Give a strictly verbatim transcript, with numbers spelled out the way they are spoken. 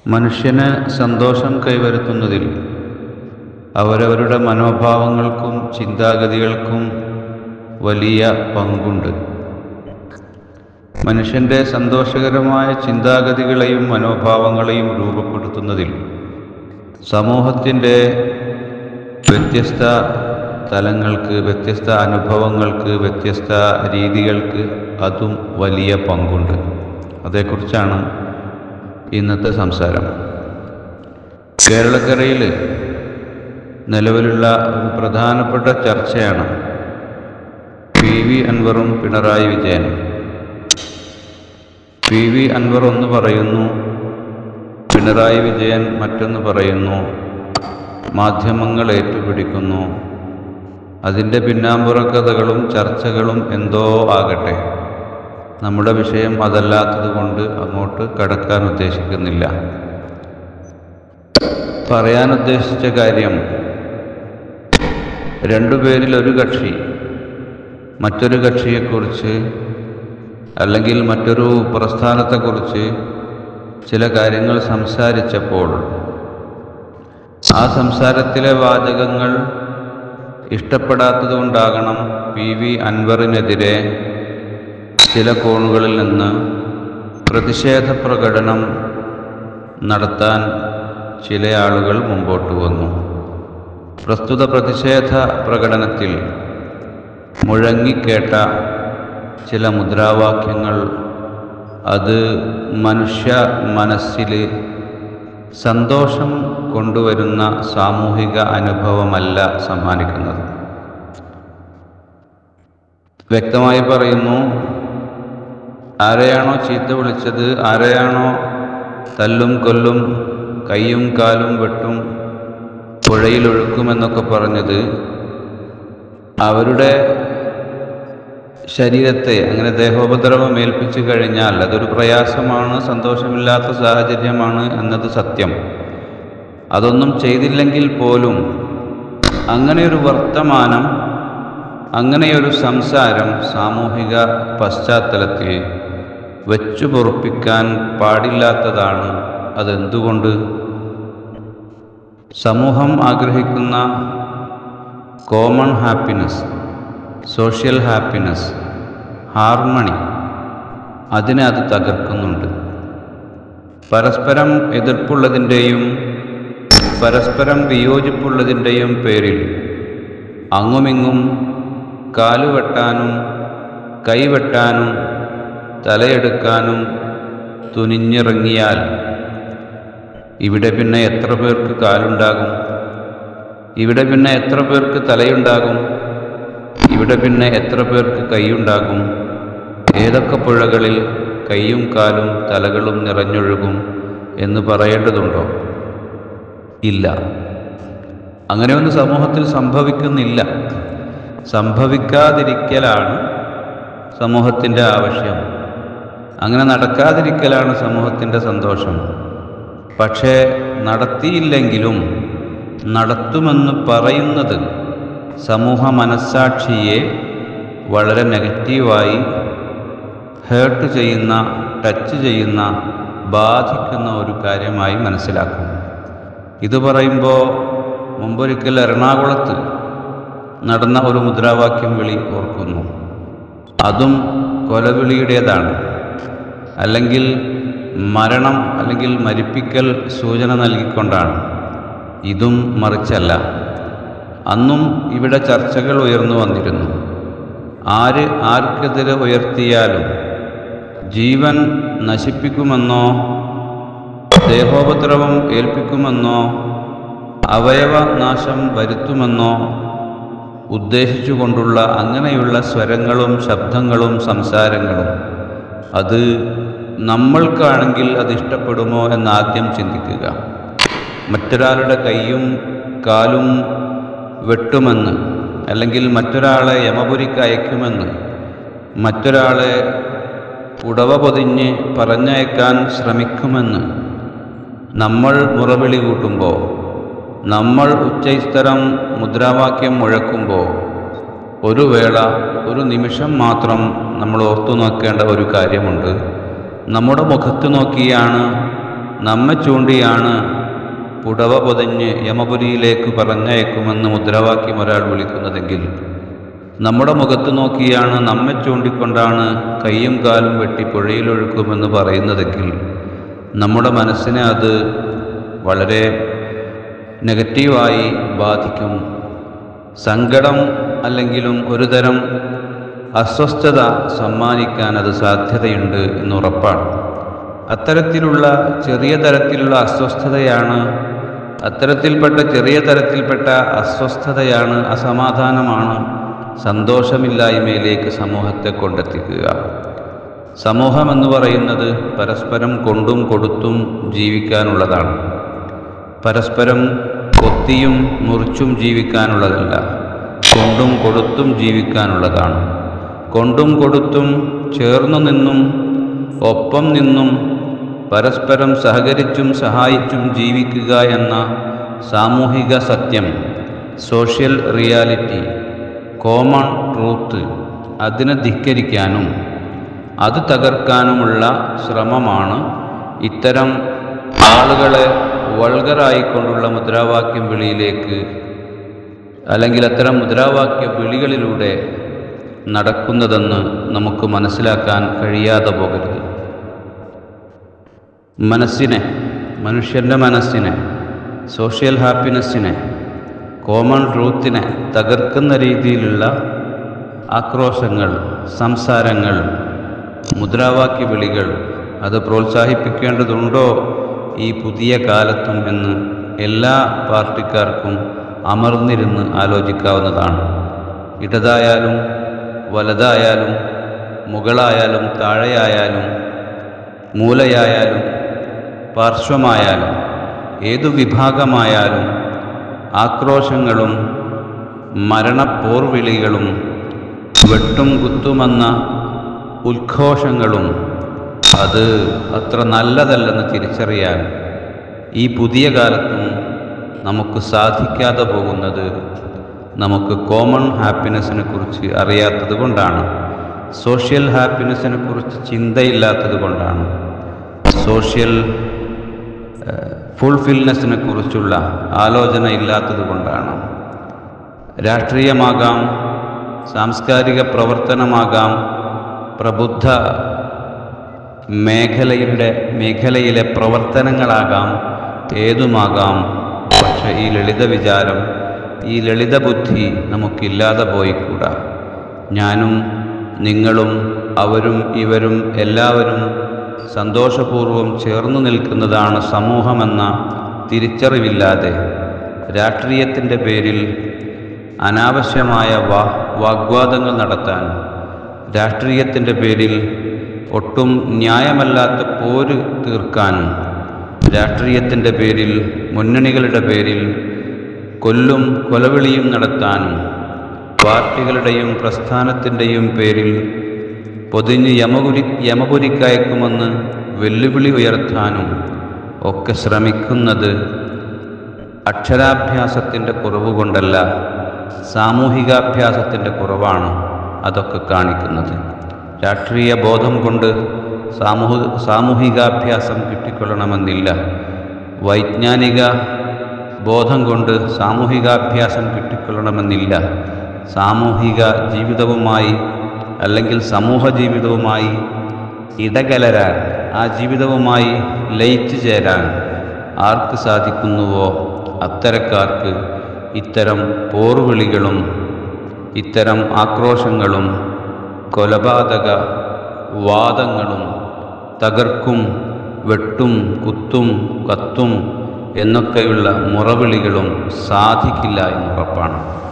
മനുഷ്യന് സന്തോഷം കൈവരുത്തുന്നതിൽ അവരവരുടെ മനോഭാവങ്ങൾക്കും ചിന്താഗതികൾക്കും വലിയ പങ്കുണ്ട്. മനുഷ്യൻ്റെ സന്തോഷകരമായ ചിന്താഗതികളെയും മനോഭാവങ്ങളെയും രൂപപ്പെടുത്തുന്നതിൽ സമൂഹത്തിൻ്റെ വ്യത്യസ്ത തലങ്ങൾക്ക്, വ്യത്യസ്ത അനുഭവങ്ങൾക്ക്, വ്യത്യസ്ത രീതികൾക്ക് അതും വലിയ പങ്കുണ്ട്. അതേക്കുറിച്ചാണ് ഇന്നത്തെ സംസാരം. കേരളക്കരയിൽ നിലവിലുള്ള ഒരു പ്രധാനപ്പെട്ട ചർച്ചയാണ് പി വി അൻവറും പിണറായി വിജയനും. പി വി അൻവർ ഒന്ന് പറയുന്നു, പിണറായി വിജയൻ മറ്റൊന്ന് പറയുന്നു, മാധ്യമങ്ങൾ ഏറ്റുപിടിക്കുന്നു. അതിൻ്റെ പിന്നാമ്പുറ കഥകളും ചർച്ചകളും എന്തോ ആകട്ടെ, നമ്മുടെ വിഷയം അതല്ലാത്തത് കൊണ്ട് അങ്ങോട്ട് കടക്കാൻ ഉദ്ദേശിക്കുന്നില്ല. പറയാൻ ഉദ്ദേശിച്ച കാര്യം, രണ്ടുപേരിൽ ഒരു കക്ഷി മറ്റൊരു കക്ഷിയെക്കുറിച്ച് അല്ലെങ്കിൽ മറ്റൊരു പ്രസ്ഥാനത്തെക്കുറിച്ച് ചില കാര്യങ്ങൾ സംസാരിച്ചപ്പോൾ ആ സംസാരത്തിലെ വാചകങ്ങൾ ഇഷ്ടപ്പെടാത്തതുകൊണ്ടാകണം പി വി അൻവറിനെതിരെ ചില കോണുകളിൽ നിന്ന് പ്രതിഷേധ പ്രകടനം നടത്താൻ ചില ആളുകൾ മുമ്പോട്ട് വന്നു. പ്രസ്തുത പ്രതിഷേധ പ്രകടനത്തിൽ മുഴങ്ങിക്കേട്ട ചില മുദ്രാവാക്യങ്ങൾ അത് മനുഷ്യ മനസ്സിൽ സന്തോഷം കൊണ്ടുവരുന്ന സാമൂഹിക അനുഭവമല്ല സമ്മാനിക്കുന്നത്. വ്യക്തമായി പറയുന്നു, ആരെയാണോ ചീത്ത വിളിച്ചത്, ആരെയാണോ തല്ലും കൊല്ലും കൈയും കാലും വെട്ടും പുഴയിലൊഴുക്കുമെന്നൊക്കെ പറഞ്ഞത്, അവരുടെ ശരീരത്തെ അങ്ങനെ ദേഹോപദ്രവം ഏൽപ്പിച്ചു കഴിഞ്ഞാൽ അതൊരു പ്രയാസമാണ്, സന്തോഷമില്ലാത്ത സാഹചര്യമാണ് എന്നത് സത്യം. അതൊന്നും ചെയ്തില്ലെങ്കിൽ പോലും അങ്ങനെയൊരു വർത്തമാനം, അങ്ങനെയൊരു സംസാരം സാമൂഹിക പശ്ചാത്തലത്തിൽ വെച്ചു പൊറുപ്പിക്കാൻ പാടില്ലാത്തതാണ്. അതെന്തുകൊണ്ട്? സമൂഹം ആഗ്രഹിക്കുന്ന common happiness, social happiness, harmony, അതിനെ അത് തകർക്കുന്നുണ്ട്. പരസ്പരം എതിർപ്പുള്ളതിൻ്റെയും പരസ്പരം വിയോജിപ്പുള്ളതിൻ്റെയും പേരിൽ അങ്ങുമിങ്ങും കാലുവെട്ടാനും കൈവെട്ടാനും തലയെടുക്കാനും തുനിഞ്ഞിറങ്ങിയാൽ ഇവിടെ പിന്നെ എത്ര പേർക്ക് കാലുണ്ടാകും? ഇവിടെ പിന്നെ എത്ര പേർക്ക് തലയുണ്ടാകും? ഇവിടെ പിന്നെ എത്ര പേർക്ക് കൈയുണ്ടാകും? ഏതൊക്കെ പുഴകളിൽ കൈയും കാലും തലകളും നിറഞ്ഞൊഴുകും എന്ന് പറയേണ്ടതുണ്ടോ? ഇല്ല. അങ്ങനെയൊന്നും സമൂഹത്തിൽ സംഭവിക്കുന്നില്ല. സംഭവിക്കാതിരിക്കലാണ് സമൂഹത്തിൻ്റെ ആവശ്യം. അങ്ങനെ നടക്കാതിരിക്കലാണ് സമൂഹത്തിൻ്റെ സന്തോഷം. പക്ഷേ നടത്തിയില്ലെങ്കിലും നടത്തുമെന്ന് പറയുന്നത് സമൂഹ മനസ്സാക്ഷിയെ വളരെ നെഗറ്റീവായി ഹേർട്ട് ചെയ്യുന്ന, ടച്ച് ചെയ്യുന്ന, ബാധിക്കുന്ന ഒരു കാര്യമായി മനസ്സിലാക്കും. ഇത് പറയുമ്പോൾ മുമ്പൊരിക്കൽ എറണാകുളത്ത് നടന്ന ഒരു മുദ്രാവാക്യം വിളി ഓർക്കുന്നു. അതും കൊലവിളിയുടേതാണ്, അല്ലെങ്കിൽ മരണം അല്ലെങ്കിൽ മരിപ്പിക്കൽ സൂചന നൽകിക്കൊണ്ടാണ്. ഇതും മറിച്ചല്ല. അന്നും ഇവിടെ ചർച്ചകൾ ഉയർന്നു വന്നിരുന്നു. ആര് ആർക്കെതിരെ ഉയർത്തിയാലും ജീവൻ നശിപ്പിക്കുമെന്നോ ദേഹോപദ്രവം ഏൽപ്പിക്കുമെന്നോ അവയവ നാശം വരുത്തുമെന്നോ ഉദ്ദേശിച്ചുകൊണ്ടുള്ള അങ്ങനെയുള്ള സ്വരങ്ങളും ശബ്ദങ്ങളും സംസാരങ്ങളും അത് നമ്മൾക്കാണെങ്കിൽ അത് ഇഷ്ടപ്പെടുമോ എന്നാദ്യം ചിന്തിക്കുക. മറ്റൊരാളുടെ കൈയും കാലും വെട്ടുമെന്ന്, അല്ലെങ്കിൽ മറ്റൊരാളെ യമപുരിക്ക് അയക്കുമെന്ന്, മറ്റൊരാളെ ഉടവ പൊതിഞ്ഞ് പറഞ്ഞയക്കാൻ ശ്രമിക്കുമെന്ന് നമ്മൾ മുറവിളി കൂട്ടുമ്പോൾ, നമ്മൾ ഉച്ചൈസ്തരം മുദ്രാവാക്യം മുഴക്കുമ്പോൾ ഒരു വേള, ഒരു നിമിഷം മാത്രം നമ്മൾ ഓർത്തു നോക്കേണ്ട ഒരു കാര്യമുണ്ട്. നമ്മുടെ മുഖത്ത് നോക്കിയാണ് നമ്മെ ചൂണ്ടിയാണ് പുടവ പൊതിഞ്ഞ് യമപുരിയിലേക്ക് പറഞ്ഞയക്കുമെന്ന് മുദ്രാവാക്യം ഒരാൾ വിളിക്കുന്നതെങ്കിൽ, നമ്മുടെ മുഖത്ത് നോക്കിയാണ് നമ്മെ ചൂണ്ടിക്കൊണ്ടാണ് കൈയും കാലും വെട്ടി പുഴയിലൊഴുക്കുമെന്ന് പറയുന്നതെങ്കിൽ, നമ്മുടെ മനസ്സിനെ അത് വളരെ നെഗറ്റീവായി ബാധിക്കും. സങ്കടം അല്ലെങ്കിലും ഒരു തരം അസ്വസ്ഥത സമ്മാനിക്കാൻ അത് സാധ്യതയുണ്ട് എന്നുറപ്പാണ്. അത്തരത്തിലുള്ള ചെറിയ തരത്തിലുള്ള അസ്വസ്ഥതയാണ് അത്തരത്തിൽപ്പെട്ട ചെറിയ തരത്തിൽപ്പെട്ട അസ്വസ്ഥതയാണ് അസമാധാനമാണ് സന്തോഷമില്ലായ്മയിലേക്ക് സമൂഹത്തെ കൊണ്ടെത്തിക്കുക. സമൂഹമെന്ന് പറയുന്നത് പരസ്പരം കൊണ്ടും കൊടുത്തും ജീവിക്കാനുള്ളതാണ്. പരസ്പരം കൊത്തിയും മുറിച്ചും ജീവിക്കാനുള്ളതല്ല, കൊണ്ടും കൊടുത്തും ജീവിക്കാനുള്ളതാണ്. കൊണ്ടും കൊടുത്തും ചേർന്നു നിന്നും ഒപ്പം നിന്നും പരസ്പരം സഹകരിച്ചും സഹായിച്ചും ജീവിക്കുക എന്ന സാമൂഹിക സത്യം, സോഷ്യൽ റിയാലിറ്റി, കോമൺ ട്രൂത്ത്, അതിനെ ധിക്കരിക്കാനും അത് തകർക്കാനുമുള്ള ശ്രമമാണ് ഇത്തരം ആളുകളെ വൾഗറായിക്കൊണ്ടുള്ള മുദ്രാവാക്യം വിളിയിലേക്ക്, അല്ലെങ്കിൽ അത്തരം മുദ്രാവാക്യ വിളികളിലൂടെ നടക്കുന്നതെന്ന് നമുക്ക് മനസ്സിലാക്കാൻ കഴിയാതെ പോകരുത്. മനസ്സിനെ, മനുഷ്യൻ്റെ മനസ്സിനെ, സോഷ്യൽ ഹാപ്പിനെസ്സിനെ, കോമൺ ട്രൂത്തിനെ തകർക്കുന്ന രീതിയിലുള്ള ആക്രോശങ്ങൾ, സംസാരങ്ങൾ, മുദ്രാവാക്യ വിളികൾ അത് പ്രോത്സാഹിപ്പിക്കേണ്ടതുണ്ടോ ഈ പുതിയ കാലത്തും എന്ന് എല്ലാ പാർട്ടിക്കാർക്കും അമർന്നിരുന്ന് ആലോചിക്കാവുന്നതാണ്. ഇടതായാലും വലതായാലും മുകളായാലും താഴെയായാലും മൂലയായാലും പാർശ്വമായാലും ഏതു വിഭാഗമായാലും ആക്രോശങ്ങളും മരണപ്പോർവിളികളും വെട്ടും കുത്തുമെന്ന ഉദ്ഘോഷങ്ങളും അത് അത്ര നല്ലതല്ലെന്ന് തിരിച്ചറിയാൻ ഈ പുതിയ കാലത്തും നമുക്ക് സാധിക്കാതെ പോകുന്നത് നമുക്ക് കോമൺ ഹാപ്പിനെസ്സിനെ കുറിച്ച് അറിയാത്തത് കൊണ്ടാണ്. സോഷ്യൽ ഹാപ്പിനെസ്സിനെ കുറിച്ച് ചിന്തയില്ലാത്തത് കൊണ്ടാണ്. സോഷ്യൽ ഫുൾഫിൽനെസ്സിനെ കുറിച്ചുള്ള ആലോചന ഇല്ലാത്തത് കൊണ്ടാണ്. രാഷ്ട്രീയമാകാം, സാംസ്കാരിക പ്രവർത്തനമാകാം, പ്രബുദ്ധ മേഖലയുടെ മേഖലയിലെ പ്രവർത്തനങ്ങളാകാം, ഏതുമാകാം. പക്ഷെ ഈ ലളിത വിചാരം, ഈ ലളിത ബുദ്ധി നമുക്കില്ലാതെ പോയിക്കൂടാ. ഞാനും നിങ്ങളും അവരും ഇവരും എല്ലാവരും സന്തോഷപൂർവ്വം ചേർന്നു നിൽക്കുന്നതാണ് സമൂഹമെന്ന തിരിച്ചറിവില്ലാതെ രാഷ്ട്രീയത്തിൻ്റെ പേരിൽ അനാവശ്യമായ വാ വാഗ്വാദങ്ങൾ നടത്താൻ, രാഷ്ട്രീയത്തിൻ്റെ പേരിൽ ഒട്ടും ന്യായമല്ലാത്ത പോര് തീർക്കാനും, രാഷ്ട്രീയത്തിൻ്റെ പേരിൽ മുന്നണികളുടെ പേരിൽ കൊല്ലും കൊലവിളിയും നടത്താനും, പാർട്ടികളുടെയും പ്രസ്ഥാനത്തിൻ്റെയും പേരിൽ പൊതിഞ്ഞ് യമപുരി യമപുരിക്കയക്കുമെന്ന് വെല്ലുവിളി ഉയർത്താനും ഒക്കെ ശ്രമിക്കുന്നത് അക്ഷരാഭ്യാസത്തിൻ്റെ കുറവ് കൊണ്ടല്ല, സാമൂഹികാഭ്യാസത്തിൻ്റെ കുറവാണ് അതൊക്കെ കാണിക്കുന്നത്. രാഷ്ട്രീയ ബോധം കൊണ്ട് സാമൂഹ സാമൂഹികാഭ്യാസം കിട്ടിക്കൊള്ളണമെന്നില്ല. വൈജ്ഞാനിക ബോധം കൊണ്ട് സാമൂഹികാഭ്യാസം കിട്ടിക്കൊള്ളണമെന്നില്ല. സാമൂഹിക ജീവിതവുമായി അല്ലെങ്കിൽ സമൂഹ ജീവിതവുമായി ഇടകലരാൻ, ആ ജീവിതവുമായി ലയിച്ചു ചേരാൻ ആർക്ക് സാധിക്കുന്നുവോ അത്തരക്കാർക്ക് ഇത്തരം പോർവിളികളും ഇത്തരം ആക്രോശങ്ങളും കൊലപാതക വാദങ്ങളും തകർക്കും വെട്ടും കുത്തും കത്തും എന്നൊക്കെയുള്ള മുറവിളികളും സാധിക്കില്ല എന്നുറപ്പാണ്.